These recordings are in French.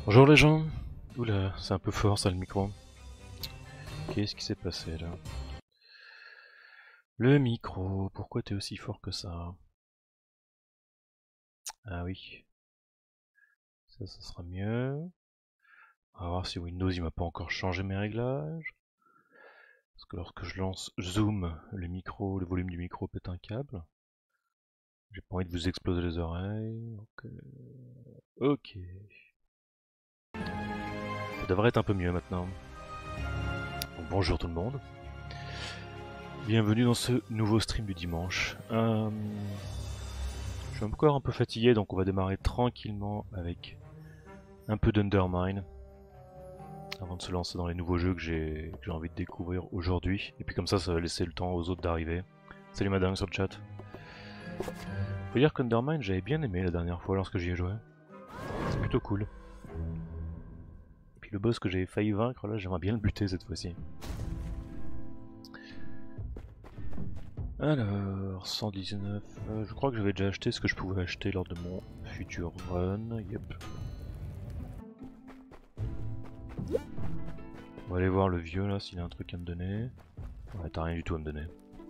Bonjour les gens. Oula, c'est un peu fort ça le micro. Qu'est-ce qui s'est passé là? Le micro, pourquoi t'es aussi fort que ça? Ah oui, ça sera mieux. On va voir si Windows il m'a pas encore changé mes réglages. Parce que lorsque je lance Zoom, le micro, le volume du micro pète un câble. J'ai pas envie de vous exploser les oreilles. Ok. Ça devrait être un peu mieux maintenant. Donc, bonjour tout le monde. Bienvenue dans ce nouveau stream du dimanche. Je suis encore un peu fatigué, donc on va démarrer tranquillement avec un peu d'Undermine avant de se lancer dans les nouveaux jeux que j'ai envie de découvrir aujourd'hui. Et puis comme ça va laisser le temps aux autres d'arriver. Salut madame sur le chat. Faut dire qu'Undermine j'avais bien aimé la dernière fois lorsque j'y ai joué. C'est plutôt cool. Et puis le boss que j'avais failli vaincre là, j'aimerais bien le buter cette fois-ci. Alors, 119, je crois que j'avais déjà acheté ce que je pouvais acheter lors de mon futur run, yep. On va aller voir le vieux là, s'il a un truc à me donner. Ouais, t'as rien du tout à me donner.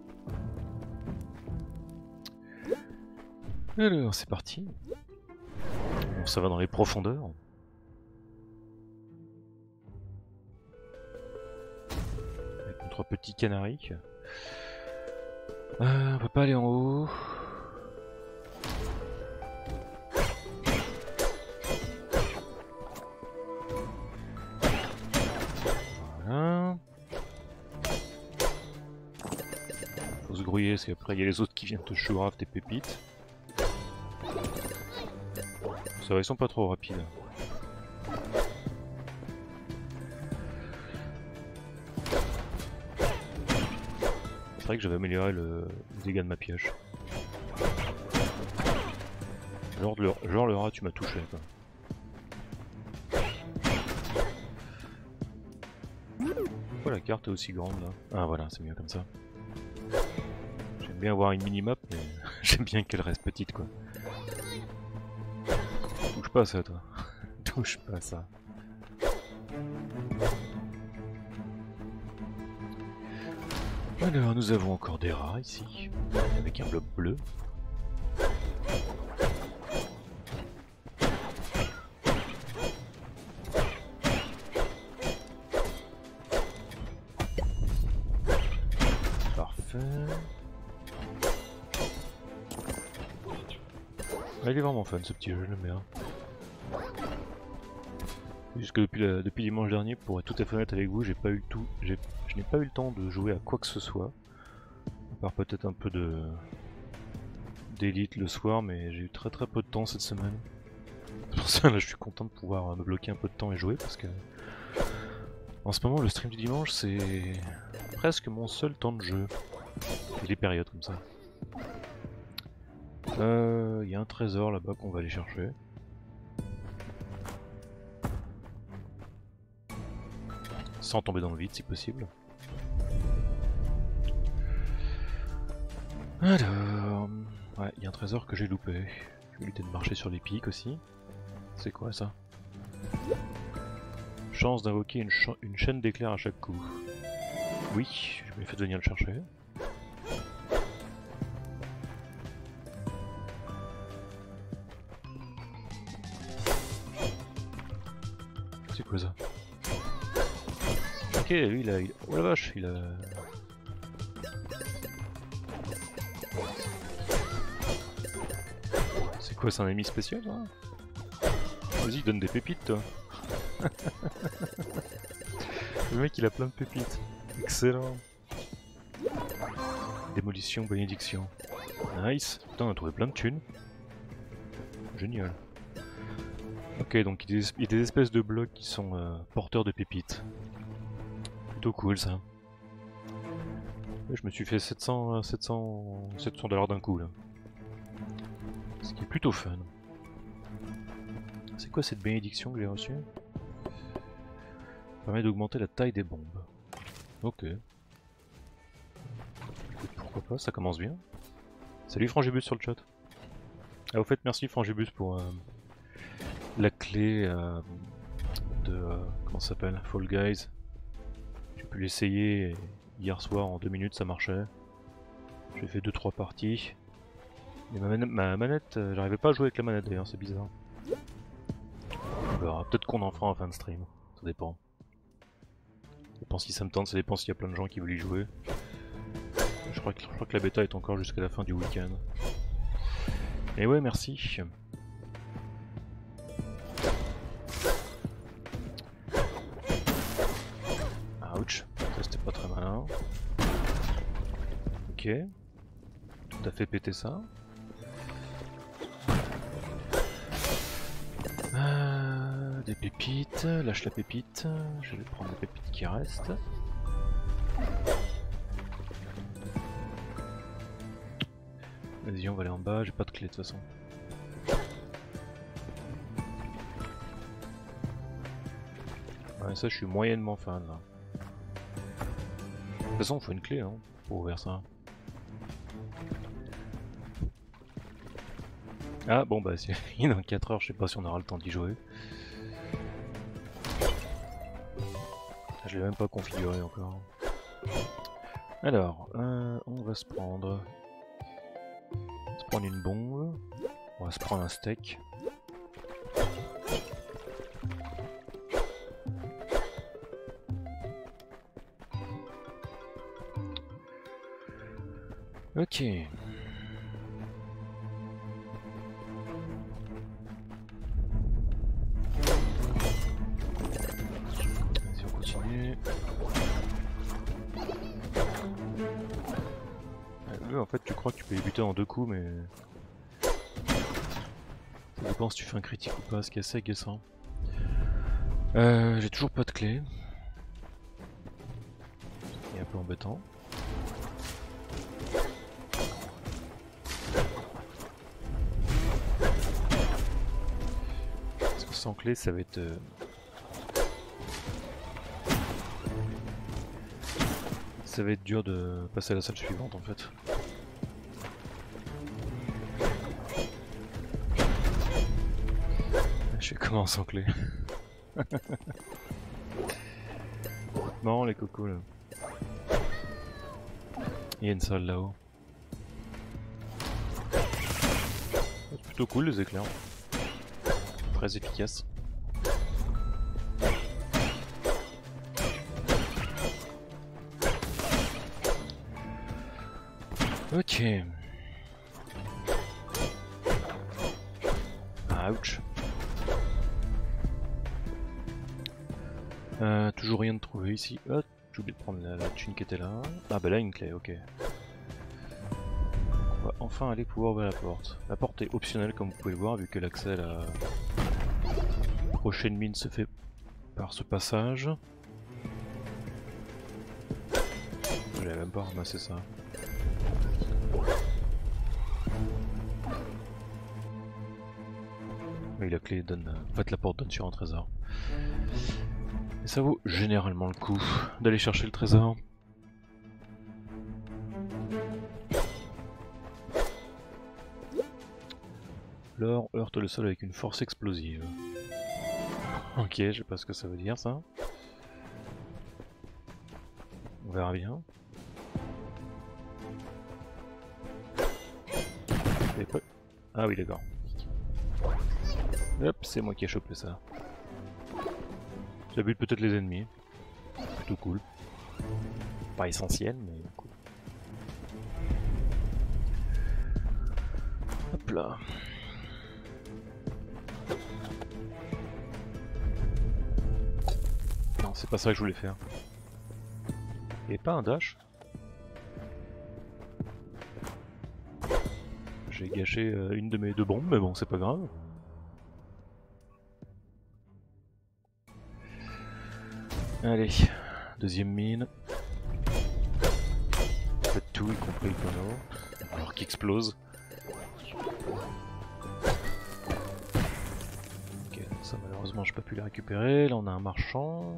Alors, c'est parti. Bon, ça va dans les profondeurs. Avec notre petit canari. On peut pas aller en haut. Voilà. Faut se grouiller parce qu'après il y a les autres qui viennent te chourave tes pépites. Ça va, ils sont pas trop rapides. C'est vrai que j'avais amélioré le dégât de ma pioche. Genre le rat tu m'as touché quoi. Pourquoi la carte est aussi grande là? Ah voilà, c'est mieux comme ça. J'aime bien avoir une minimap mais j'aime bien qu'elle reste petite quoi. Touche pas à ça toi. Touche pas à ça. Alors nous avons encore des rats ici, avec un bloc bleu. Parfait. Ah, il est vraiment fun ce petit jeu, j'aime bien. Jusque depuis dimanche dernier, pour être tout à fait honnête avec vous, je n'ai pas eu le temps de jouer à quoi que ce soit. À part peut-être un peu d'élite le soir, mais j'ai eu très peu de temps cette semaine. Pour ça là je suis content de pouvoir me bloquer un peu de temps et jouer parce que en ce moment le stream du dimanche c'est presque mon seul temps de jeu. Et les périodes comme ça. Il y a un trésor là-bas qu'on va aller chercher. Sans tomber dans le vide si possible. Alors... ouais, il y a un trésor que j'ai loupé. Je vais éviter de marcher sur les pics aussi. C'est quoi ça? Chance d'invoquer une chaîne d'éclairs à chaque coup. Oui, je m'ai fait venir le chercher. C'est quoi ça? Ok, lui il a... oh la vache, il a... C'est quoi, c'est un ennemi spécial hein? Vas-y, donne des pépites toi. Le mec il a plein de pépites. Excellent. Démolition, bénédiction. Nice. Putain, on a trouvé plein de thunes. Génial. Ok, donc il y a des espèces de blocs qui sont porteurs de pépites. Plutôt cool ça. Et je me suis fait 700 $ d'un coup là. Ce qui est plutôt fun. C'est quoi cette bénédiction que j'ai reçue? Ça permet d'augmenter la taille des bombes. Ok. Pourquoi pas, ça commence bien. Salut Frangibus sur le chat. Ah au fait merci Frangibus pour la clé de comment ça s'appelle, Fall Guys. J'ai pu l'essayer hier soir en 2 minutes, ça marchait. J'ai fait 2-3 parties. Mais ma manette, j'arrivais pas à jouer avec la manette d'ailleurs, c'est bizarre. On verra, peut-être qu'on en fera en fin de stream, ça dépend. Ça dépend si ça me tente, ça dépend s'il y a plein de gens qui veulent y jouer. Je crois que la bêta est encore jusqu'à la fin du week-end. Et ouais, merci. Ouch, ça c'était pas très malin. Ok. Tout à fait péter ça. Des pépites, lâche la pépite. Je vais prendre les pépites qui restent. Vas-y, on va aller en bas, j'ai pas de clé de toute façon. Ouais, ça je suis moyennement fan là. De toute façon, il faut une clé hein, pour ouvrir ça. Ah bon bah si il est dans 4 heures, je sais pas si on aura le temps d'y jouer. Je l'ai même pas configuré encore. Alors, on va se prendre une bombe. On va se prendre un steak. Ok. Vas-y, on continue. En fait, tu crois que tu peux les buter en 2 coups, mais ça dépend si tu fais un critique ou pas, ce qui est assez agaçant. J'ai toujours pas de clé. C'est un peu embêtant. Parce que sans clé, ça va être... ça va être dur de passer à la salle suivante en fait. Je sais comment sans clé. Marrant les cocos là. Il y a une salle là-haut. C'est plutôt cool les éclairs. Très efficace. Ok. Ouch. Toujours rien de trouvé ici. Oh, j'ai oublié de prendre la thune qui était là. Ah bah là une clé, ok. On va enfin aller pouvoir ouvrir la porte. La porte est optionnelle comme vous pouvez le voir vu que l'accès à la prochaine mine se fait par ce passage. J'avais même pas ramassé ça. Oui, la clé donne... En fait la porte donne sur un trésor. Et ça vaut généralement le coup d'aller chercher le trésor. L'or heurte le sol avec une force explosive. Ok, je sais pas ce que ça veut dire ça. On verra bien. Ah oui d'accord. Hop, c'est moi qui ai chopé ça. Ça bute peut-être les ennemis. Plutôt cool. Pas essentiel, mais cool. Hop là. Non, c'est pas ça que je voulais faire. Et pas un dash. J'ai gâché une de mes 2 bombes, mais bon, c'est pas grave. Allez, deuxième mine. Faites tout, y compris le panneau. Alors qu'il explose. Ok, ça malheureusement j'ai pas pu les récupérer. Là on a un marchand.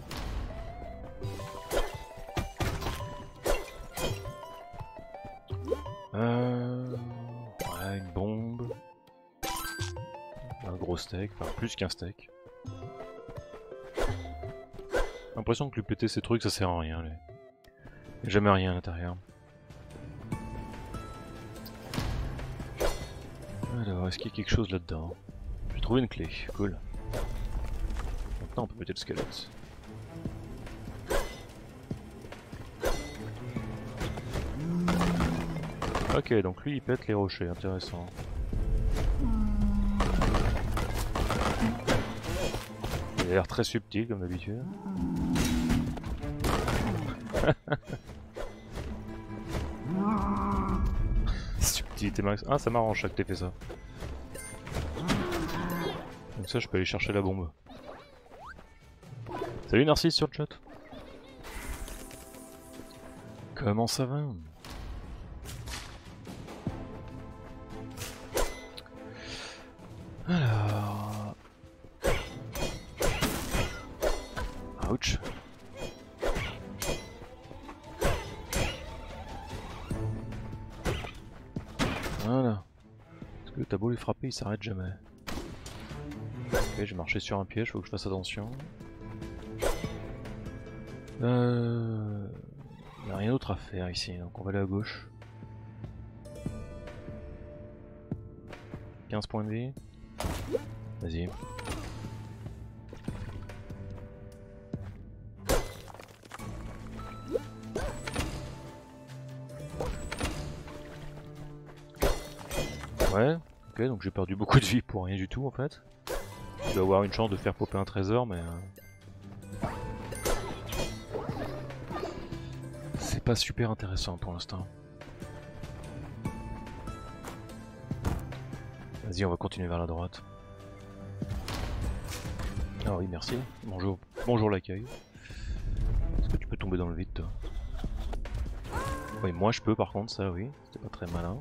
Ouais, une bombe. Un gros steak, enfin plus qu'un steak. l'impression que lui péter ces trucs ça sert à rien. Il n'y a jamais rien à l'intérieur. Alors, est-ce qu'il y a quelque chose là-dedans? J'ai trouvé une clé, cool. Maintenant on peut péter le squelette. Ok, donc lui il pète les rochers, intéressant. Il a l'air très subtil comme d'habitude. Subtilité max. Ah, ça m'arrange que t'aies fait ça. Donc ça je peux aller chercher la bombe. Salut Narcisse sur le chat. Comment ça va? Alors... Ouch. Voilà. Parce que t'as beau les frapper, ils s'arrêtent jamais. Ok, j'ai marché sur un piège, faut que je fasse attention. Y a rien d'autre à faire ici, donc on va aller à gauche. 15 points de vie. Vas-y. Ouais, ok, donc j'ai perdu beaucoup de vie pour rien du tout en fait. Je dois avoir une chance de faire popper un trésor, mais... c'est pas super intéressant pour l'instant. Vas-y, on va continuer vers la droite. Ah oui, merci. Bonjour, bonjour l'accueil. Est-ce que tu peux tomber dans le vide, toi? Oui, moi je peux par contre, ça oui. C'était pas très malin.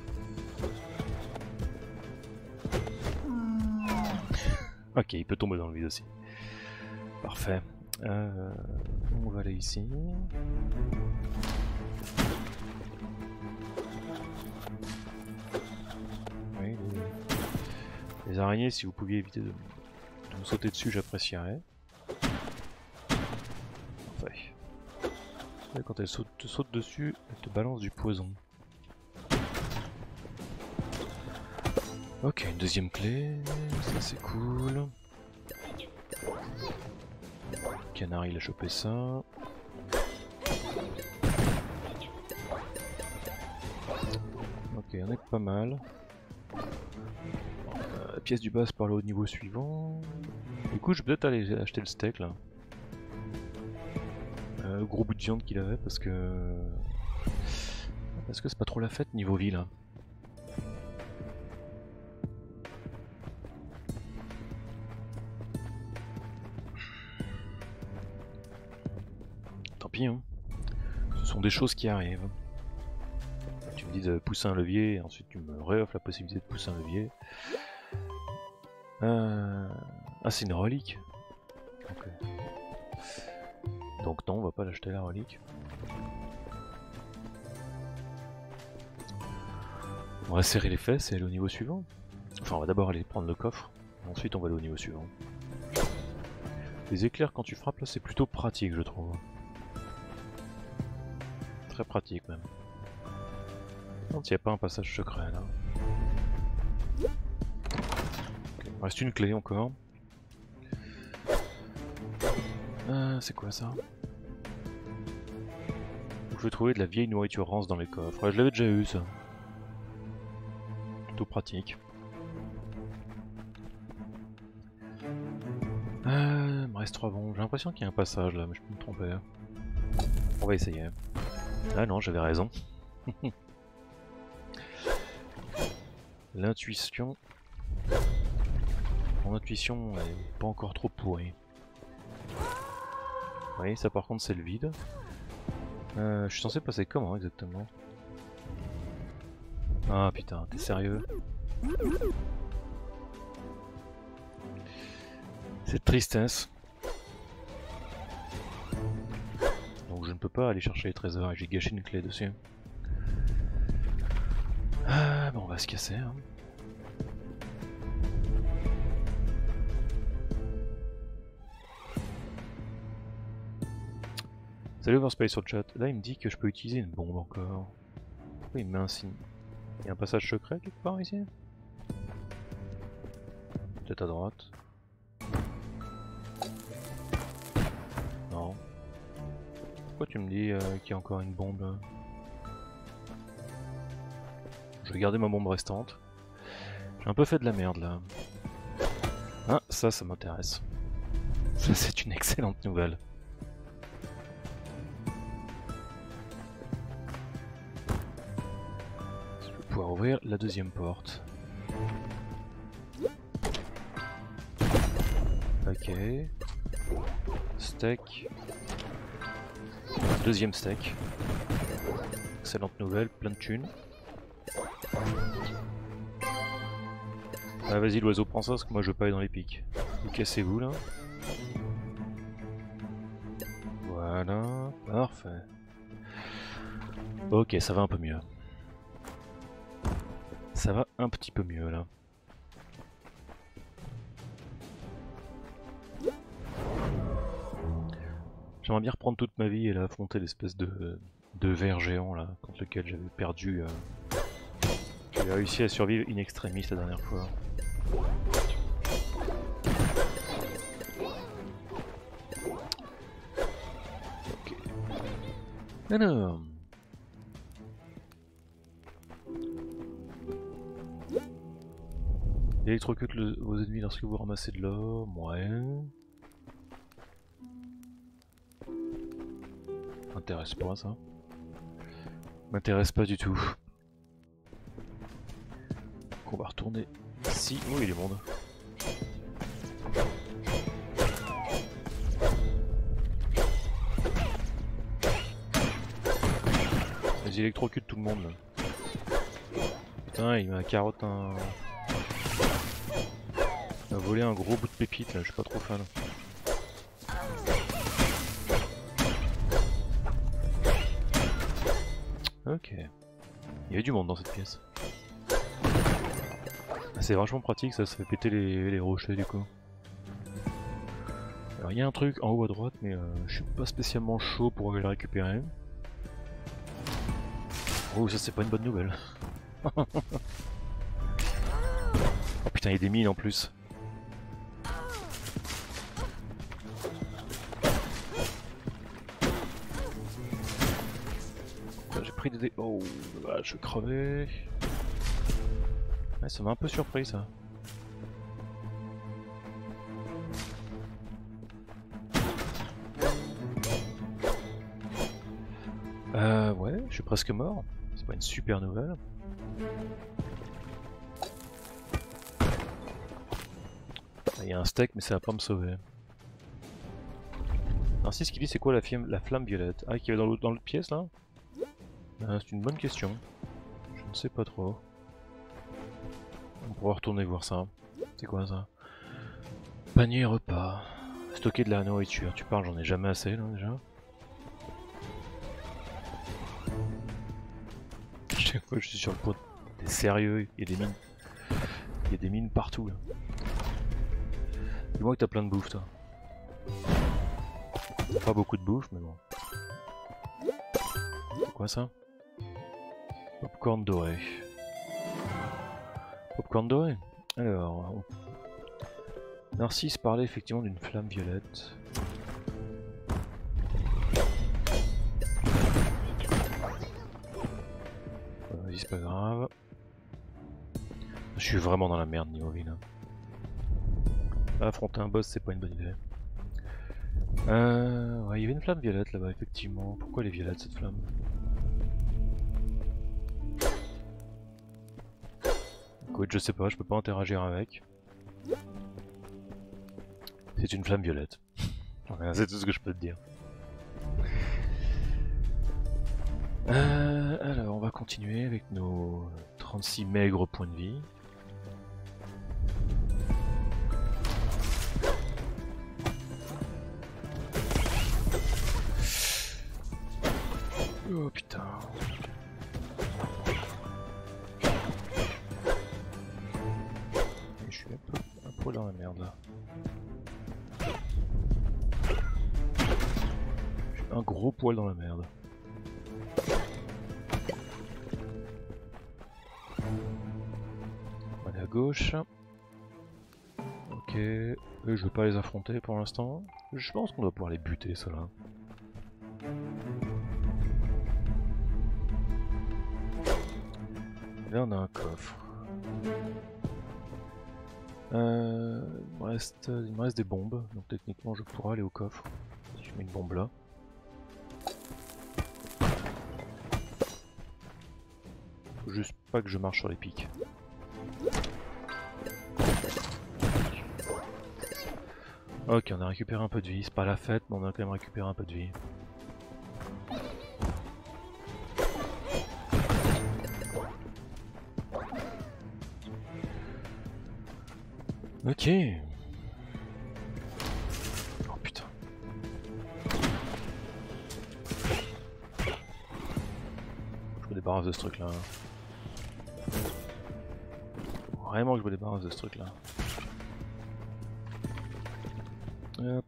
Ok, il peut tomber dans le vide aussi. Parfait. On va aller ici. Oui, les araignées, si vous pouviez éviter de me sauter dessus, j'apprécierais. Parfait. Et quand elles te sautent dessus, elles te balancent du poison. Ok, une deuxième clé, ça c'est cool. Canard il a chopé ça. Ok, on est pas mal. Pièce du bas par le haut niveau suivant. Du coup, je vais peut-être aller acheter le steak là. Gros bout de viande qu'il avait parce que c'est pas trop la fête niveau ville. Hein. Tant pis, hein. Ce sont des choses qui arrivent. Tu me dis de pousser un levier et ensuite tu me réoffres la possibilité de pousser un levier. Ah, c'est une relique. Okay. Donc non, on va pas l'acheter la relique. On va serrer les fesses et aller au niveau suivant. Enfin, on va d'abord aller prendre le coffre, ensuite on va aller au niveau suivant. Les éclairs quand tu frappes là, c'est plutôt pratique, je trouve. Très pratique même. Non, il n'y a pas un passage secret là. Okay. Il reste une clé encore. C'est quoi ça? Je vais trouver de la vieille nourriture rance dans les coffres. Ouais, je l'avais déjà eu ça. Plutôt pratique. Il me reste 3 bombes. J'ai l'impression qu'il y a un passage là, mais je peux me tromper. On va essayer. Ah non, j'avais raison. L'intuition. Mon intuition est pas encore trop pourrie. Oui, ça par contre c'est le vide. Je suis censé passer comment exactement? Ah putain, t'es sérieux? C'est tristesse. Donc je ne peux pas aller chercher les trésors et j'ai gâché une clé dessus. Ah bon, on va se casser. Hein. Salut Overspace sur le chat. Là il me dit que je peux utiliser une bombe encore. Pourquoi il me met un signe? Il y a un passage secret quelque part ici? Peut-être à droite. Non. Pourquoi tu me dis qu'il y a encore une bombe là? Je vais garder ma bombe restante. J'ai un peu fait de la merde là. Ah, ça m'intéresse. Ça c'est une excellente nouvelle. Je vais pouvoir ouvrir la deuxième porte. Ok. Steak. Deuxième steak. Excellente nouvelle, plein de thunes. Ah vas-y l'oiseau prends ça parce que moi je veux pas aller dans les pics. Vous cassez-vous là. Voilà, parfait. Ok, ça va un peu mieux. Ça va un petit peu mieux là. J'aimerais bien reprendre toute ma vie et là affronter l'espèce de ver géant là contre lequel j'avais perdu. J'avais réussi à survivre in extremis la dernière fois. Ok. Alors. Électrocute vos ennemis lorsque vous ramassez de l'or. Ouais. M'intéresse pas ça. M'intéresse pas du tout. Donc on va retourner ici. Oh il est monde. Vas-y électrocute tout le monde là. Putain il m'a carotte un... Il m'a volé un gros bout de pépite là, je suis pas trop fan. Ok. Il y avait du monde dans cette pièce. C'est vachement pratique ça fait péter les rochers du coup. Alors il y a un truc en haut à droite mais je suis pas spécialement chaud pour aller le récupérer. Oh ça c'est pas une bonne nouvelle. Oh putain il y a des mines en plus. J'ai pris des... Oh là, je vais crever. Ouais, ça m'a un peu surpris ça. Ouais, je suis presque mort. C'est pas une super nouvelle. Il y a un steak mais ça va pas me sauver. Narcisse qui dit c'est quoi la flamme violette? Ah qui va dans l'autre pièce là? C'est une bonne question. Je ne sais pas trop. On pourra retourner voir ça. C'est quoi ça? Panier repas. Stocker de la nourriture. Tu parles, j'en ai jamais assez là déjà. Chaque fois je suis sur le pot. T'es sérieux? Il y a des mines. Il y a des mines partout là. Dis-moi que t'as plein de bouffe toi. Pas beaucoup de bouffe mais bon. C'est quoi ça? Popcorn doré. Popcorn doré. Alors... Narcisse parlait effectivement d'une flamme violette. Vas-y c'est pas grave. Je suis vraiment dans la merde niveau vie là. Affronter un boss c'est pas une bonne idée. Ouais, il y avait une flamme violette là-bas effectivement. Pourquoi elle est violette cette flamme? Écoute, je sais pas, je peux pas interagir avec. C'est une flamme violette. C'est tout ce que je peux te dire. Alors, on va continuer avec nos 36 maigres points de vie. Oh putain. Je suis un peu dans la merde là. Je un gros poil dans la merde. On va aller à gauche. Ok, eux, je veux pas les affronter pour l'instant. Je pense qu'on doit pouvoir les buter, ceux-là. Là, on a un coffre. Il me reste des bombes, donc techniquement je pourrais aller au coffre. Si je mets une bombe là. Faut juste pas que je marche sur les pics. Ok, on a récupéré un peu de vie, c'est pas la fête, mais on a quand même récupéré un peu de vie. Ok. Oh putain. Je me débarrasse de ce truc là. Vraiment que je me débarrasse de ce truc là. Hop.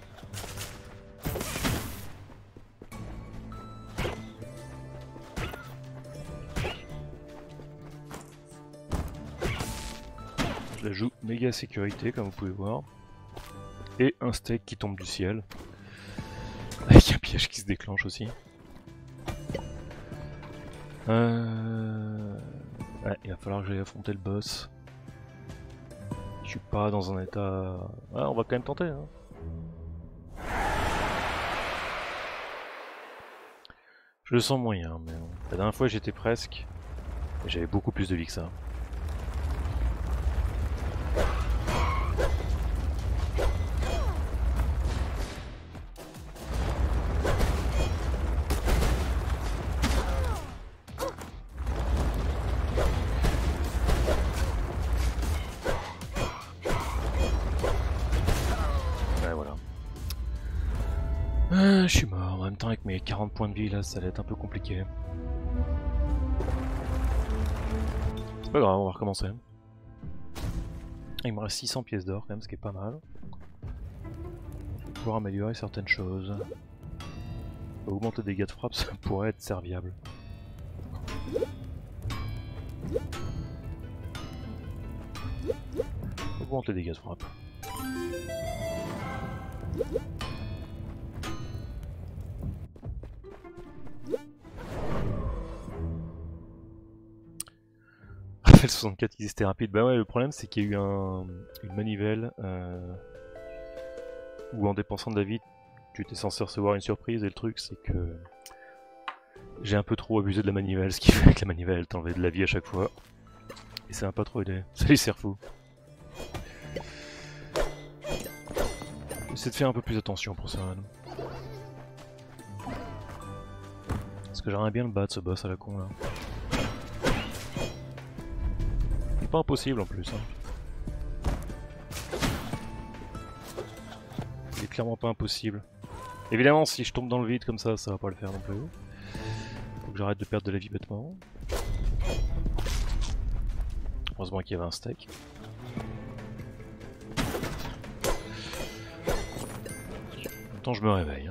Je la joue méga sécurité comme vous pouvez voir. Et un steak qui tombe du ciel. Avec un piège qui se déclenche aussi. Ouais, il va falloir que j'aille affronter le boss. Je suis pas dans un état... Ouais, on va quand même tenter. Hein. Je le sens moyen, mais bon. La dernière fois j'étais presque. Et j'avais beaucoup plus de vie que ça. Je suis mort, en même temps avec mes 40 points de vie là, ça allait être un peu compliqué. C'est pas grave, on va recommencer. Il me reste 600 pièces d'or quand même, ce qui est pas mal. Je vais pouvoir améliorer certaines choses. Augmenter des dégâts de frappe, ça pourrait être serviable. Augmenter les dégâts de frappe. Raphaël 64 qui disait rapide. Bah ouais, le problème c'est qu'il y a eu une manivelle où en dépensant de la vie, tu étais censé recevoir une surprise et le truc c'est que j'ai un peu trop abusé de la manivelle, ce qui fait que la manivelle t'enlevait de la vie à chaque fois. Et ça m'a pas trop aidé. Ça les sert fou. J'essaie de faire un peu plus attention pour ça. Parce que j'aimerais bien le battre ce boss à la con là. C'est pas impossible en plus. Hein. Il est clairement pas impossible. Évidemment, si je tombe dans le vide comme ça va pas le faire non plus. Faut que j'arrête de perdre de la vie bêtement. Heureusement qu'il y avait un steak. En même temps, je me réveille. Hein.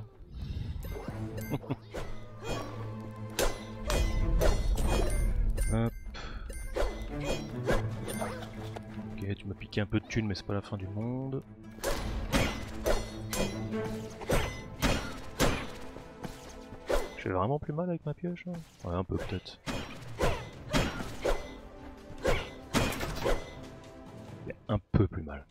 Hop. Ok, tu m'as piqué un peu de thunes, mais c'est pas la fin du monde. Je fais vraiment plus mal avec ma pioche là ? Ouais, un peu peut-être. Un peu plus mal.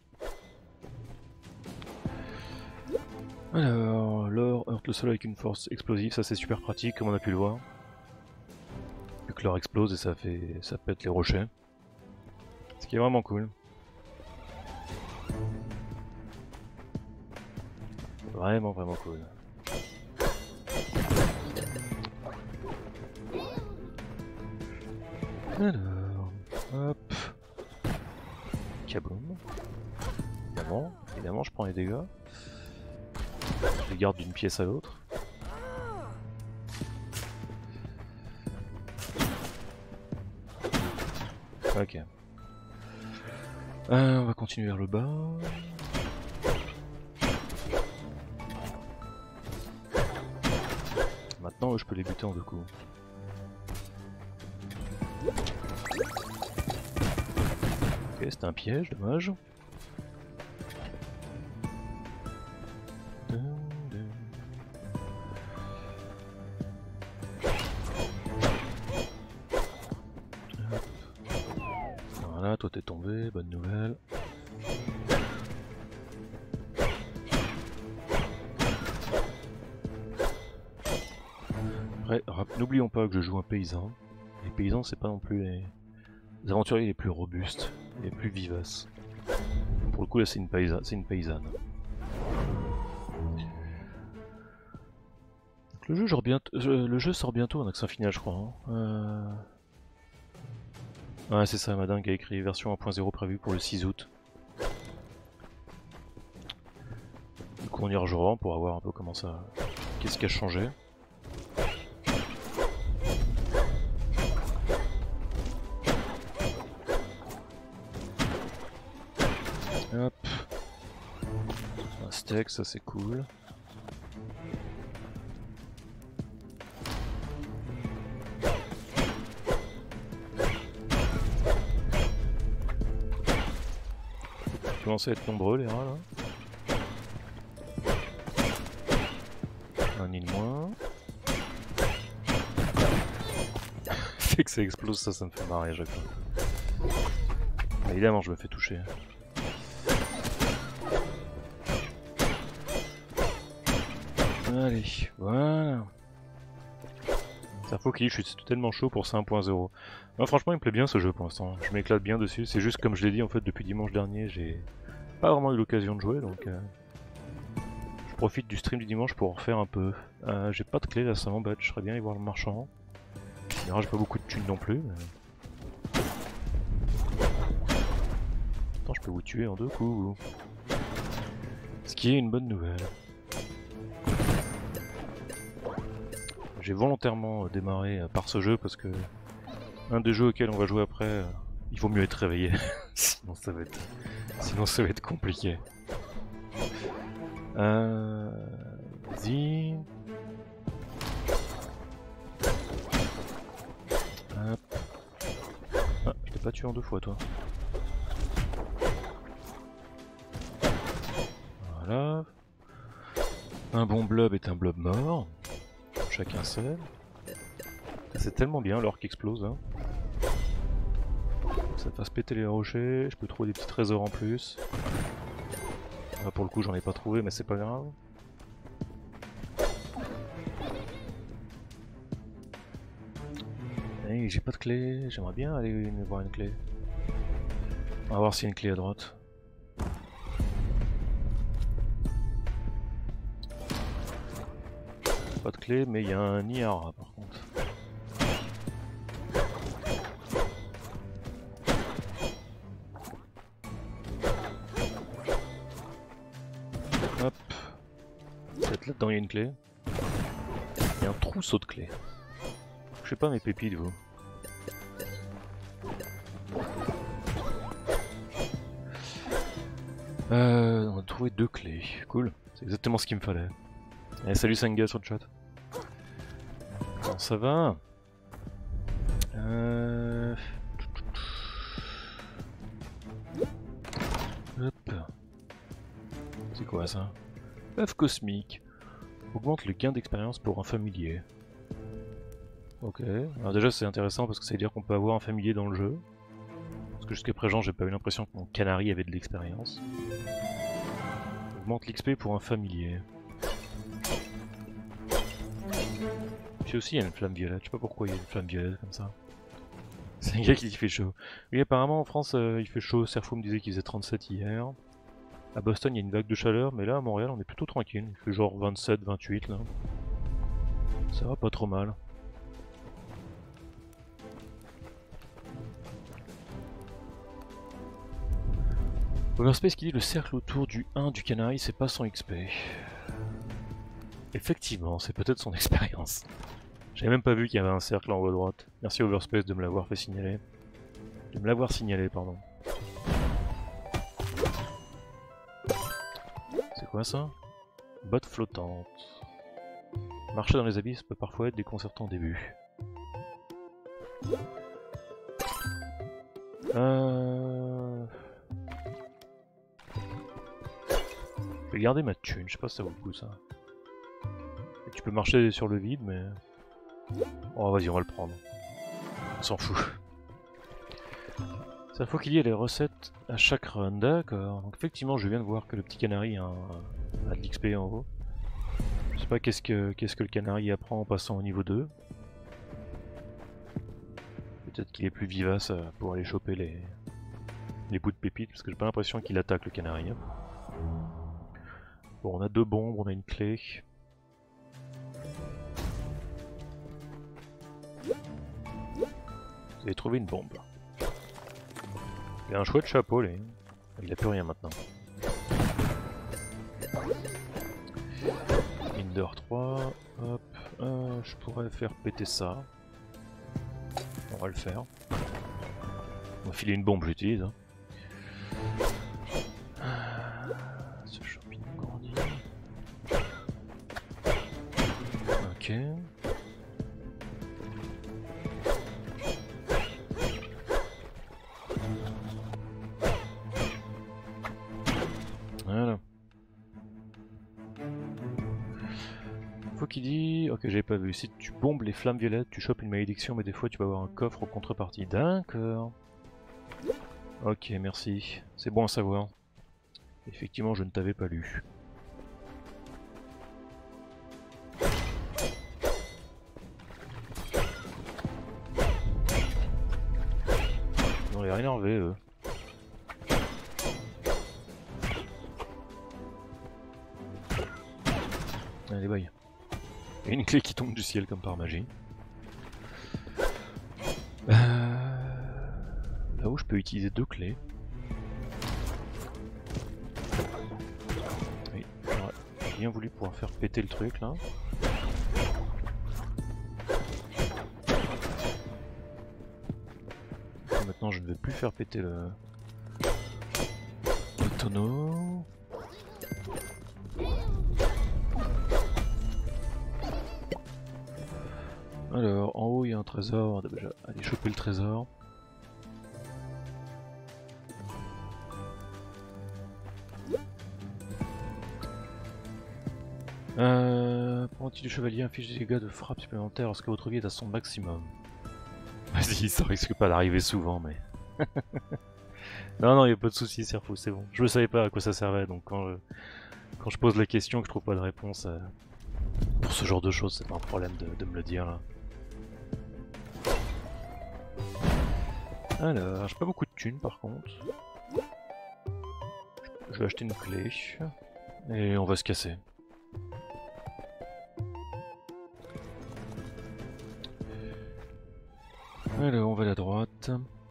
Alors, l'or heurte le sol avec une force explosive, ça c'est super pratique comme on a pu le voir. Vu que l'or explose et ça pète les rochers. Ce qui est vraiment cool. Vraiment cool. Alors, hop. Kaboom. Évidemment, je prends les dégâts. Je les garde d'une pièce à l'autre. Ok. On va continuer vers le bas. maintenant je peux les buter en 2 coups. Ok, c'était un piège, dommage. Voilà, toi t'es tombé, bonne nouvelle. Après, n'oublions pas que je joue un paysan. Les paysans, c'est pas non plus les aventuriers les plus robustes, les plus vivaces. Pour le coup, là, c'est une paysanne. Donc, le jeu sort bientôt en accent final, je crois. Hein. Ouais, c'est ça, Madingue a écrit version 1.0 prévue pour le 6 août. Du coup, on y rejouera pour voir un peu comment ça. Qu'est-ce qui a changé. Hop. Un steak, ça c'est cool. Ils commencent à être nombreux les rats là. Un nid de moins. Fait que ça explose, ça me fait marrer à chaque fois. Évidemment, je me fais toucher. Allez, voilà. Ça faut qu'il je suis tellement chaud pour ça 1.0. Non, franchement, il me plaît bien ce jeu pour l'instant. Je m'éclate bien dessus. C'est juste comme je l'ai dit en fait depuis dimanche dernier, j'ai pas vraiment eu l'occasion de jouer donc je profite du stream du dimanche pour en refaire un peu. J'ai pas de clé là, ça m'embête. Je serais bien aller voir le marchand. J'ai pas beaucoup de thunes non plus. Mais... Attends, je peux vous tuer en 2 coups. Ce qui est une bonne nouvelle. J'ai volontairement démarré par ce jeu parce que un des jeux auxquels on va jouer après, il vaut mieux être réveillé. Sinon ça va être compliqué. Vas-y. Hop. Ah, je t'ai pas tué en 2 fois toi. Voilà. Un bon blob est un blob mort. Chacun sait. C'est tellement bien l'or qui explose. Hein. Ça te fasse péter les rochers. Je peux trouver des petits trésors en plus. Ah, pour le coup, j'en ai pas trouvé, mais c'est pas grave. Hey, j'ai pas de clé. J'aimerais bien aller voir une clé. On va voir s'il y a une clé à droite. Pas de clé, mais il y a un nid à rat par contre. Hop. Peut-être là-dedans il y a une clé. Il y a un trousseau de clés. Je sais pas mes pépites vous. On a trouvé 2 clés. Cool. C'est exactement ce qu'il me fallait. Allez, salut Senga sur le chat. Comment ça va? Hop. C'est quoi ça? Œuf cosmique. Augmente le gain d'expérience pour un familier. Ok. Alors déjà c'est intéressant parce que ça veut dire qu'on peut avoir un familier dans le jeu. Parce que jusqu'à présent j'ai pas eu l'impression que mon canari avait de l'expérience. Augmente l'XP pour un familier. Puis aussi il y a une flamme violette, je sais pas pourquoi il y a une flamme violette comme ça. C'est un gars qui dit qu'il fait chaud. Oui apparemment en France il fait chaud, Serfo me disait qu'il faisait 37 hier. À Boston il y a une vague de chaleur, mais là à Montréal on est plutôt tranquille, il fait genre 27, 28 là. Ça va pas trop mal. Overspace qui dit le cercle autour du 1 du canari c'est pas son XP. Effectivement, c'est peut-être son expérience. J'avais même pas vu qu'il y avait un cercle en haut à droite. Merci Overspace de me l'avoir fait signaler. De me l'avoir signalé, pardon. C'est quoi ça? Botte flottante. Marcher dans les abysses peut parfois être déconcertant au début. Je vais garder ma thune, je sais pas si ça vaut le coup ça. Et tu peux marcher sur le vide mais... Oh vas-y on va le prendre. On s'en fout. Ça faut qu'il y ait les recettes à chaque run, d'accord. Donc effectivement je viens de voir que le petit canari a de l'XP en haut. Je sais pas qu'est-ce que le canari apprend en passant au niveau 2. Peut-être qu'il est plus vivace pour aller choper les bouts de pépites, parce que j'ai pas l'impression qu'il attaque le canari. Hein. Bon, on a 2 bombes, on a une clé. Vous avez trouvé une bombe. Il a un chouette chapeau, lui. Il a plus rien maintenant. Minder 3, hop, je pourrais faire péter ça. On va le faire. On va filer une bombe, j'utilise. Hein. Ce champignon grandit. Ok. Voilà. Faut qu'il dit... Ok, j'avais pas vu. Si tu bombes les flammes violettes, tu chopes une malédiction, mais des fois tu peux avoir un coffre en contrepartie. D'accord. Ok, merci. C'est bon à savoir. Effectivement, je ne t'avais pas lu. Ils ont l'air énervés, eux. Allez, bye. Il y a une clé qui tombe du ciel comme par magie. Là où je peux utiliser 2 clés. Oui, j'aurais bien voulu pouvoir faire péter le truc là. Et maintenant je ne vais plus faire péter le tonneau. Alors, en haut il y a un trésor, on va déjà aller choper le trésor. Apprenti du chevalier inflige des dégâts de frappe supplémentaires lorsque votre vie est à son maximum. Vas-y, ça risque pas d'arriver souvent, mais... non, y a pas de soucis, Serfou, c'est bon. Je ne savais pas à quoi ça servait, donc quand je pose la question que je trouve pas de réponse pour ce genre de choses, c'est pas un problème de me le dire là. Alors, j'ai pas beaucoup de thunes par contre. Je vais acheter une clé. Et on va se casser. Alors, on va à la droite.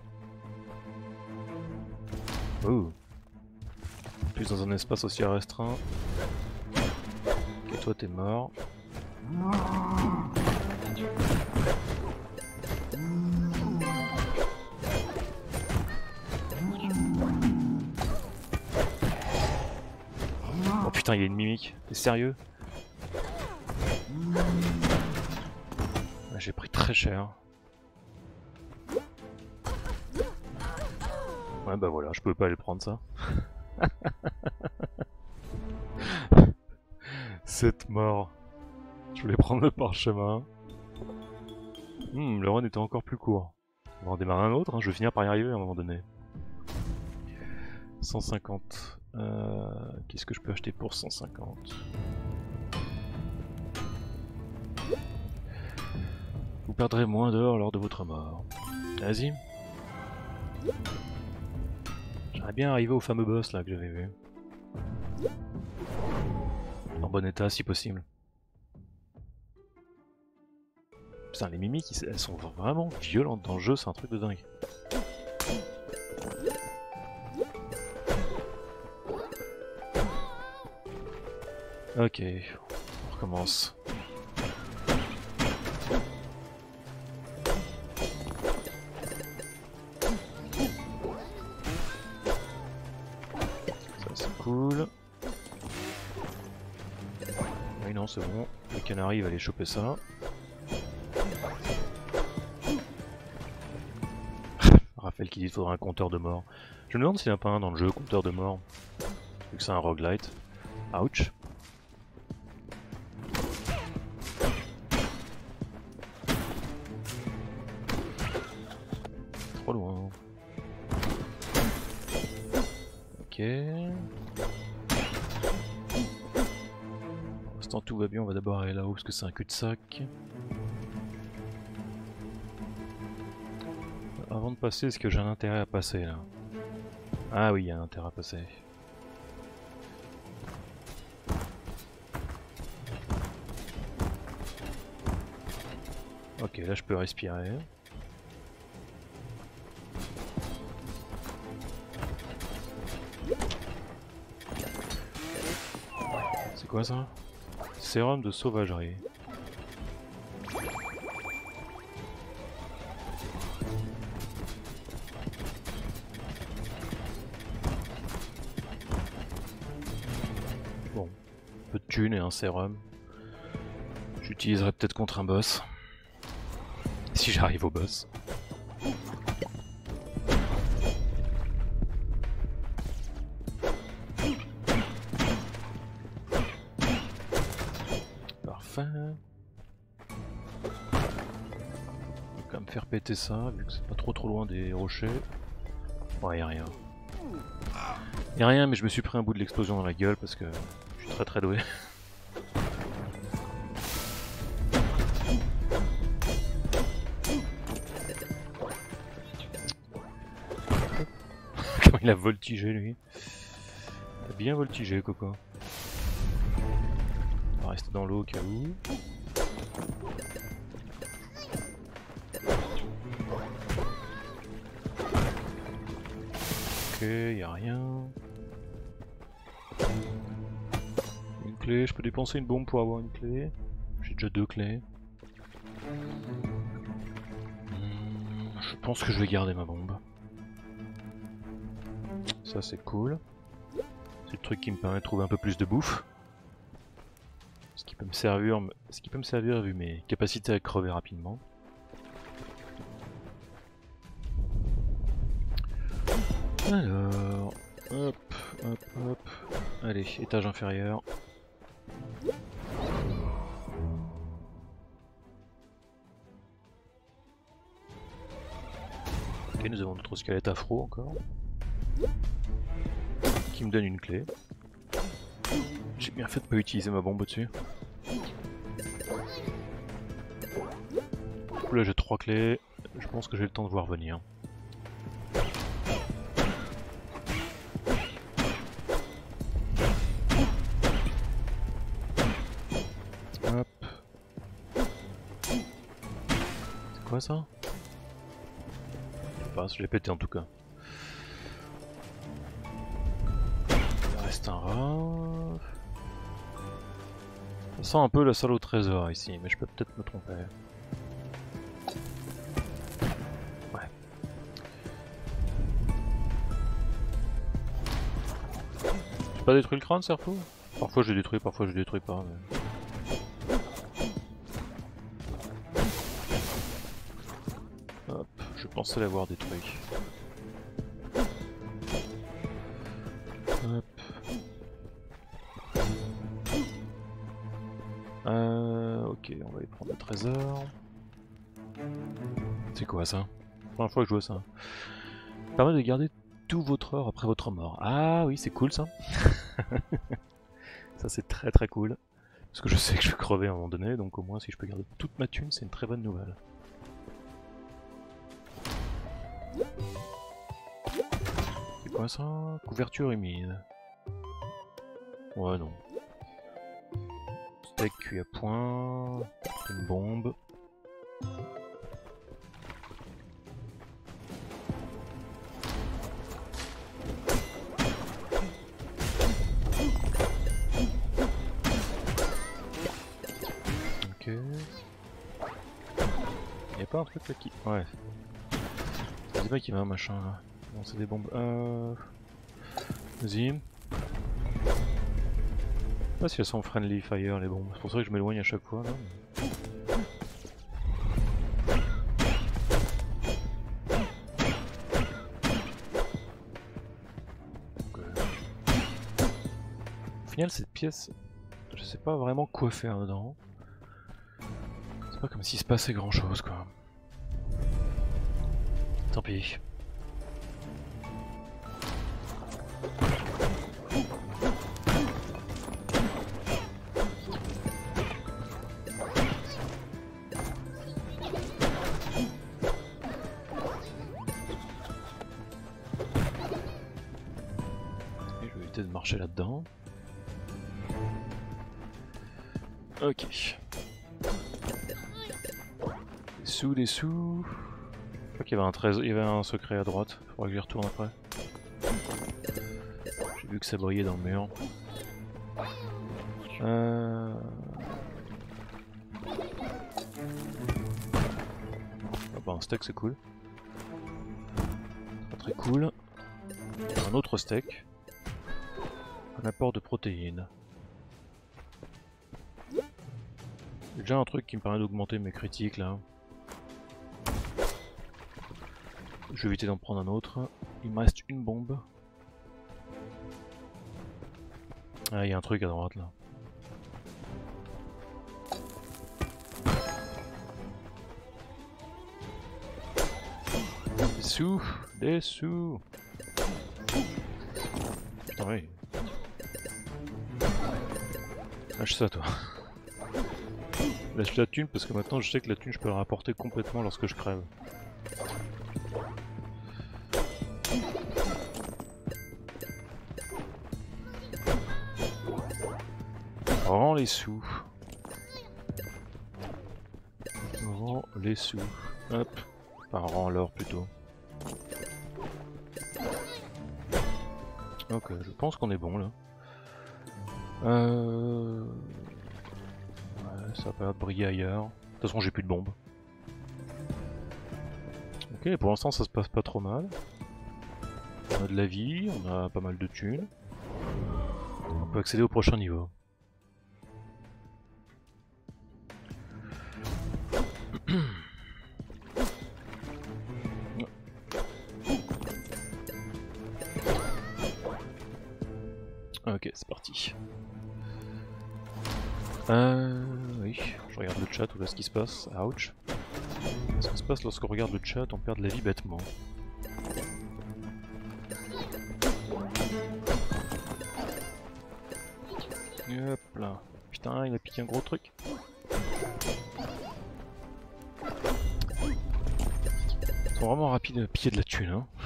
Oh. Plus dans un espace aussi restreint. Ok, toi t'es mort. Oh putain, il y a une mimique. T'es sérieux? J'ai pris très cher. Ouais bah voilà, je peux pas aller prendre ça. Cette mort. Je voulais prendre le parchemin. Le run était encore plus court. On va en démarrer un autre, hein. Je vais finir par y arriver à un moment donné. 150. Qu'est-ce que je peux acheter pour 150? Vous perdrez moins d'or lors de votre mort. Vas-y. J'aimerais bien arriver au fameux boss là que j'avais vu. En bon état si possible. Putain, les mimiques, elles sont vraiment violentes dans le jeu, c'est un truc de dingue. Ok, on recommence. Ça c'est cool. non, c'est bon. Le canari va aller choper ça. Raphaël qui dit qu'il faudra un compteur de mort. Je me demande s'il n'y en a pas un dans le jeu, compteur de mort. Vu que c'est un roguelite. Ouch. Trop loin. Ok. Pour l'instant tout va bien, on va d'abord aller là-haut parce que c'est un cul-de-sac. Avant de passer, est-ce que j'ai un intérêt à passer là? Ah oui, il y a un intérêt à passer. Ok, là je peux respirer. C'est quoi ça? Sérum de sauvagerie. Bon, un peu de thunes et un sérum. J'utiliserai peut-être contre un boss. Si j'arrive au boss. Parfait. On va quand même faire péter ça, vu que c'est pas trop loin des rochers. Ouais, y'a rien. Y'a rien, mais je me suis pris un bout de l'explosion dans la gueule parce que je suis très doué. Comment il a voltigé lui. Il a bien voltigé, Coco. On va rester dans l'eau au cas où. Ok, y'a rien. Une clé, je peux dépenser une bombe pour avoir une clé. J'ai déjà 2 clés. Je pense que je vais garder ma bombe. Ça c'est cool. C'est le truc qui me permet de trouver un peu plus de bouffe. Ce qui peut me servir vu mes capacités à crever rapidement. Alors, hop, hop, hop. Allez, étage inférieur. Ok, nous avons notre squelette afro encore. Qui me donne une clé. J'ai bien fait de pas utiliser ma bombe au-dessus. Là j'ai 3 clés, je pense que j'ai le temps de voir venir. Hop. C'est quoi ça? Je sais pas, je l'ai pété en tout cas. Il reste un rat. Ça sent un peu la salle au trésor ici, mais je peux peut-être me tromper. Ouais. J'ai pas détruit le crâne, Serpo? Parfois je détruis, parfois je détruis pas. Mais... Hop, je pensais l'avoir détruit. Hop. Ok, on va aller prendre le trésor. C'est quoi ça? Première fois que je vois ça. Permet de garder tout votre or après votre mort. Ah oui, c'est cool ça. Ça c'est très cool. Parce que je sais que je vais crever à un moment donné, donc au moins si je peux garder toute ma thune, c'est une très bonne nouvelle. C'est quoi ça? Couverture humide. Ouais, non. Steak cuit à point. Une bombe. Ok. Y'a pas un truc là qui... Ouais. Je sais pas qu'il y avait un machin là. Non, c'est des bombes. Vas-y. pas si elles sont friendly fire les bombes, c'est pour ça que je m'éloigne à chaque fois là. Au final cette pièce, je sais pas vraiment quoi faire dedans. C'est pas comme s'il se passait grand chose quoi. Tant pis. De marcher là-dedans. Ok. Des sous, des sous. Je crois qu'il y avait un trésor, il y avait un secret à droite. Faudra que j'y retourne après. J'ai vu que ça brillait dans le mur. Ah bah un steak c'est cool. Pas très cool. Un autre steak. Un apport de protéines. J'ai déjà un truc qui me permet d'augmenter mes critiques là. Je vais éviter d'en prendre un autre. Il me reste une bombe. Ah, il y a un truc à droite là. Des sous, des sous. Putain oui. Lâche ça toi. Lâche la thune parce que maintenant je sais que la thune je peux la rapporter complètement lorsque je crève. Rends les sous. Rends les sous. Hop. Enfin rends l'or plutôt. Ok, je pense qu'on est bon là. Ouais, ça va pas briller ailleurs. De toute façon j'ai plus de bombes. Ok, pour l'instant ça se passe pas trop mal. On a de la vie, on a pas mal de thunes. On peut accéder au prochain niveau. Ok, c'est parti. Oui, je regarde le chat, où est-ce qu'il se passe? Ouch. Qu'est-ce qui se passe lorsqu'on regarde le chat, on perd de la vie bêtement. Hop là. Putain, il a piqué un gros truc. Ils sont vraiment rapides à piller de la thune, hein.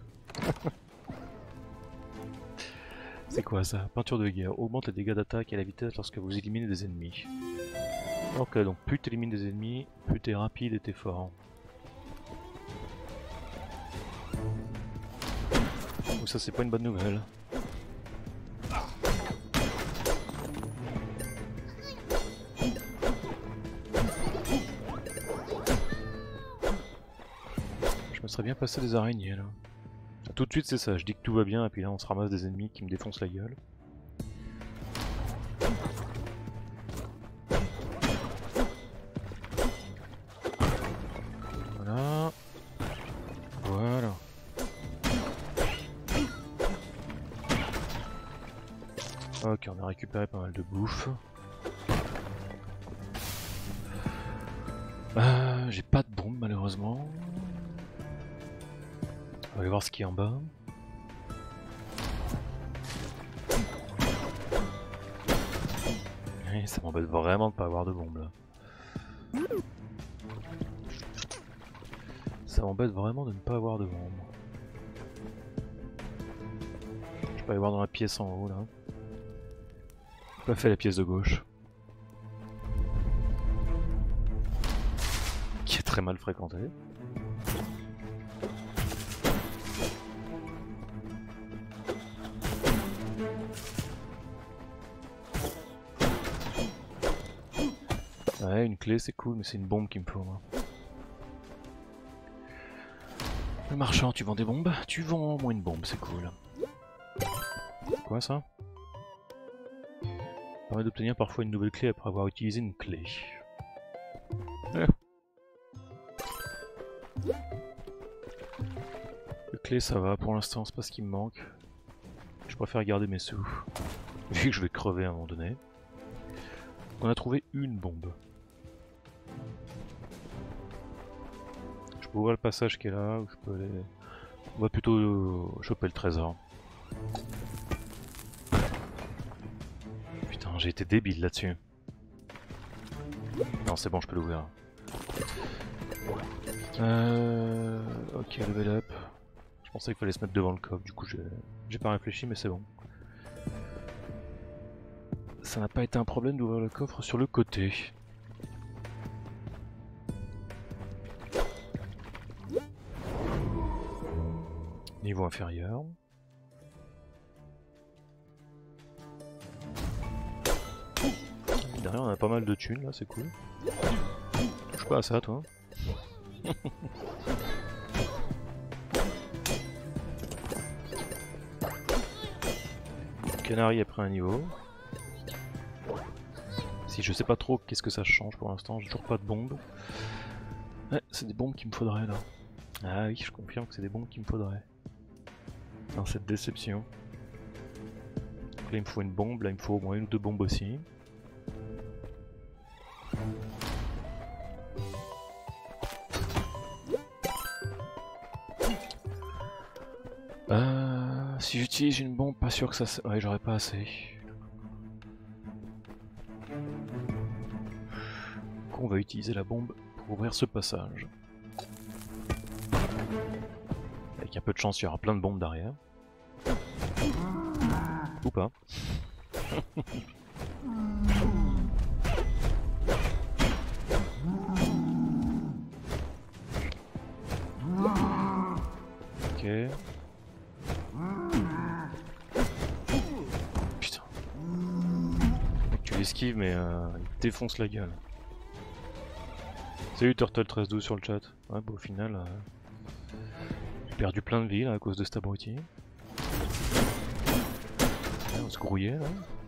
C'est quoi ça? Peinture de guerre. Augmente les dégâts d'attaque et la vitesse lorsque vous éliminez des ennemis. Ok, donc plus tu élimines des ennemis, plus t'es rapide et t'es fort. Donc ça c'est pas une bonne nouvelle. Je me serais bien passé des araignées là. Tout de suite c'est ça, je dis que tout va bien et puis là on se ramasse des ennemis qui me défoncent la gueule. Voilà. Voilà. Ok, on a récupéré pas mal de bouffe. J'ai pas de bombe malheureusement. On va aller voir ce qu'il y a en bas. Et ça m'embête vraiment de pas avoir de bombe là. Ça m'embête vraiment de ne pas avoir de bombe. Je peux aller voir dans la pièce en haut là. J'ai pas fait la pièce de gauche. Qui est très mal fréquentée. Ouais, une clé c'est cool, mais c'est une bombe qu'il me faut moi. Le marchand, tu vends des bombes? Tu vends au moins une bombe, c'est cool. C'est quoi ça? permet d'obtenir parfois une nouvelle clé après avoir utilisé une clé. Le clé ça va, pour l'instant c'est pas ce qui me manque. Je préfère garder mes sous, vu que je vais crever à un moment donné. On a trouvé une bombe. Je peux ouvrir le passage qui est là, ou je peux aller... On va plutôt choper le trésor. Putain, j'ai été débile là-dessus. Non, c'est bon, je peux l'ouvrir. Ok, level up. Je pensais qu'il fallait se mettre devant le coffre, du coup j'ai pas réfléchi, mais c'est bon. Ça n'a pas été un problème d'ouvrir le coffre sur le côté. Niveau inférieur. Derrière on a pas mal de thunes là, c'est cool. Touche pas à ça toi. Canary après un niveau. Si je sais pas trop qu'est-ce que ça change pour l'instant, j'ai toujours pas de bombes. Ouais, c'est des bombes qu'il me faudrait là. Ah oui, je confirme que c'est des bombes qu'il me faudrait. Dans cette déception. Donc là il me faut une bombe, là il me faut au moins une ou deux bombes aussi. Si j'utilise une bombe, pas sûr que ça... Ouais, j'aurais pas assez. Donc on va utiliser la bombe pour ouvrir ce passage. Avec un peu de chance, il y aura plein de bombes derrière. Ou pas. Ok. Putain. Tu l'esquives mais il te défonce la gueule. Salut Turtle1312 sur le chat. Ouais, bah, au final, j'ai perdu plein de vie là, à cause de cet abruti. On se grouillait là.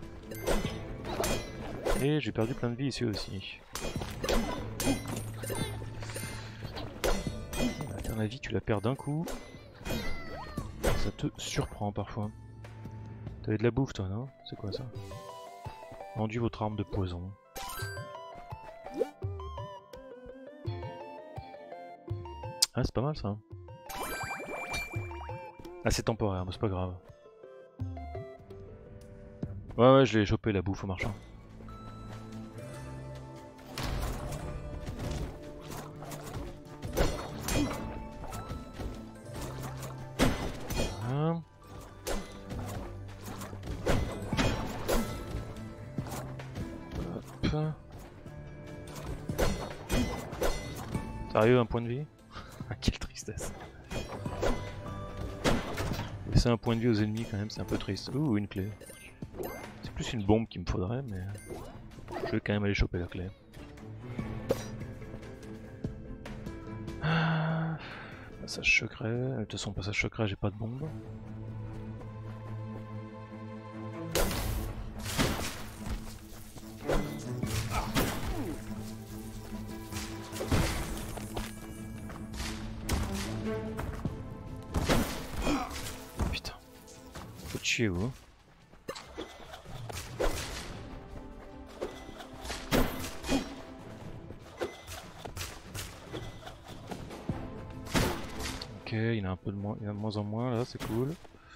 Et j'ai perdu plein de vie ici aussi. La vie tu la perds d'un coup. Ça te surprend parfois. T'avais de la bouffe toi non? C'est quoi ça? Vendu votre arme de poison. Ah c'est pas mal ça. Ah c'est temporaire mais c'est pas grave. Ouais je l'ai chopé la bouffe au marchand. Voilà. Hop. Sérieux un point de vie? Quelle tristesse. Laisser un point de vie aux ennemis quand même c'est un peu triste. Ouh une clé. C'est plus une bombe qu'il me faudrait mais je vais quand même aller choper la clé. Passage secret, de toute façon passage secret j'ai pas de bombe. Putain, faut te chier vous. Ok, il y en a un peu de moins, il y en a de moins en moins là, c'est cool.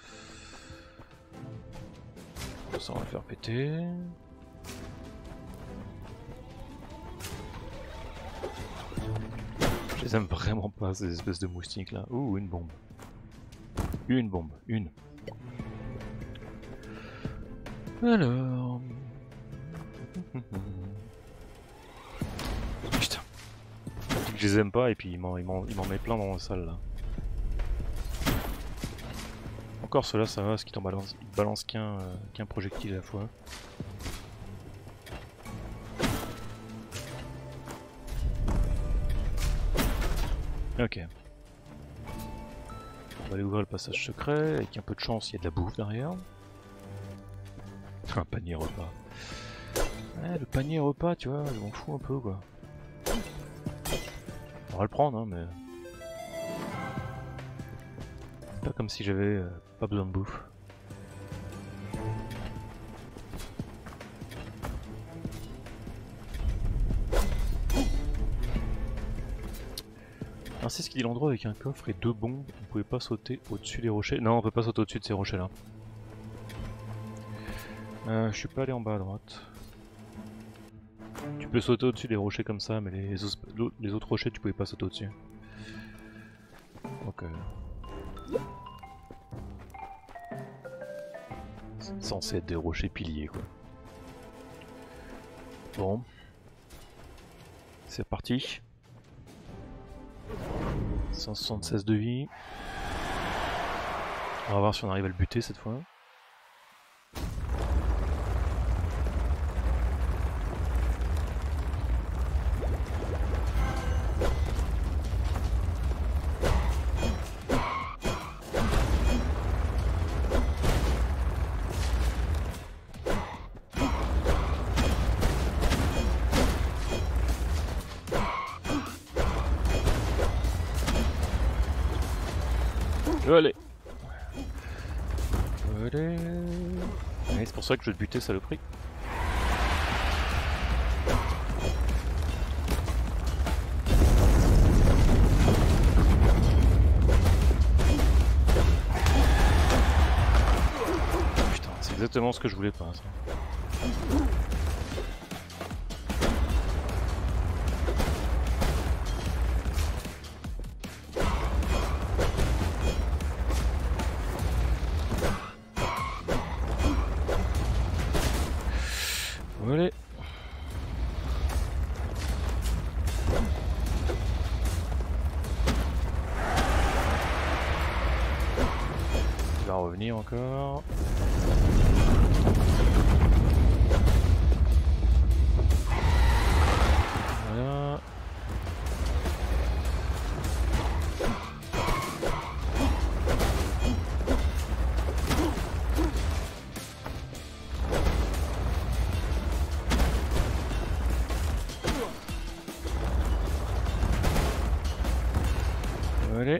Ça on va le faire péter. Je les aime vraiment pas ces espèces de moustiques là. Ouh une bombe. Une bombe, une. Alors... Putain. Je les aime pas et puis il m'en met plein dans la salle là. Encore ceux-là ça va, ce qui t'en balance, il balance qu'un projectile à la fois. Ok. On va aller ouvrir le passage secret, avec un peu de chance il y a de la bouffe derrière. Un panier repas. Ouais, le panier repas, tu vois, je m'en fous un peu quoi. On va le prendre, hein, mais... Pas comme si j'avais pas besoin de bouffe. Ainsi, ce qui dit l'endroit avec un coffre et 2 bombes, on pouvait pas sauter au-dessus des rochers. Non, on peut pas sauter au-dessus de ces rochers là. Je suis pas allé en bas à droite. Tu peux sauter au-dessus des rochers comme ça, mais les autres rochers tu pouvais pas sauter au-dessus. Donc c'est censé être des rochers piliers quoi. Bon. C'est reparti. 176 de vie. On va voir si on arrive à le buter cette fois. Allez. Allez. Ouais, c'est pour ça que je vais te buter, saloperie. Putain, c'est exactement ce que je voulais pas, ça. Allez. Il va revenir encore. Voilà. Allez.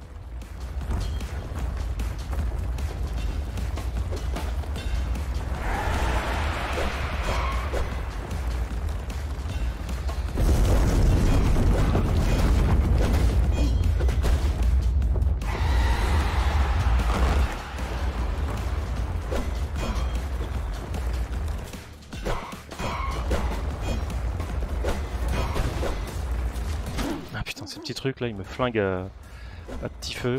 Ah putain, ces petits trucs là, ils me flinguent à petit feu.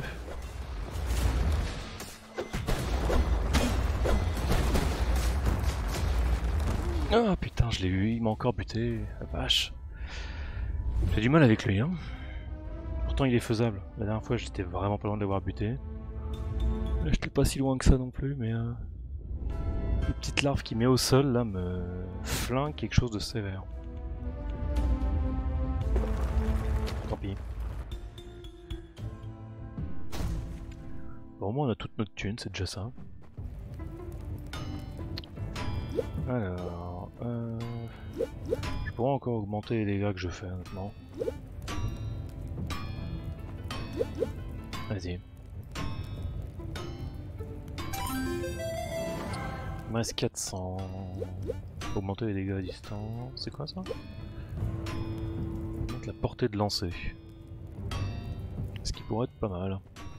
Oh putain, je l'ai eu, il m'a encore buté, la vache. J'ai du mal avec lui, hein. Pourtant il est faisable. La dernière fois j'étais vraiment pas loin de l'avoir buté. Là j'étais pas si loin que ça non plus, mais les petites larves qu'il met au sol là me flinguent quelque chose de sévère. Tant pis. Bon, au moins on a toute notre thune, c'est déjà ça. Alors, je pourrais encore augmenter les dégâts que je fais honnêtement. Vas-y. Il me reste 400. Augmenter les dégâts à distance. C'est quoi ça? Augmente la portée de lancer. Ce qui pourrait être pas mal.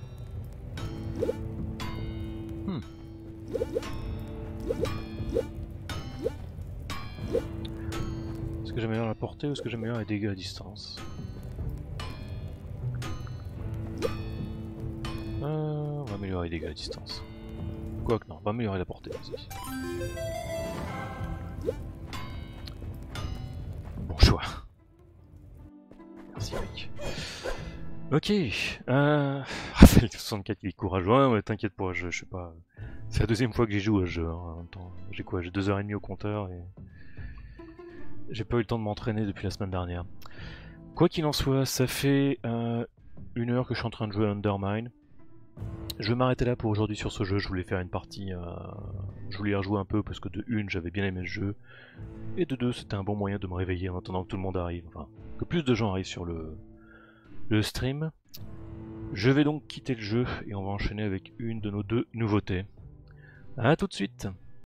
Est-ce que j'améliore la portée ou est-ce que j'améliore les dégâts à distance? On va améliorer les dégâts à distance. Quoique non, on va améliorer la portée aussi. Bon choix. Merci mec. Ok. Raphaël 64 il est courageux, ouais, mais t'inquiète pas, je sais pas. C'est la deuxième fois que j'y joue à ce jeu. Hein, en même temps. J'ai quoi? J'ai 2h30 au compteur et j'ai pas eu le temps de m'entraîner depuis la semaine dernière. Quoi qu'il en soit, ça fait 1 heure que je suis en train de jouer à Undermine. Je vais m'arrêter là pour aujourd'hui sur ce jeu. Je voulais faire une partie, je voulais y rejouer un peu parce que de une, j'avais bien aimé le jeu, et de deux, c'était un bon moyen de me réveiller en attendant que tout le monde arrive, enfin, que plus de gens arrivent sur le stream. Je vais donc quitter le jeu et on va enchaîner avec une de nos deux nouveautés. A tout de suite.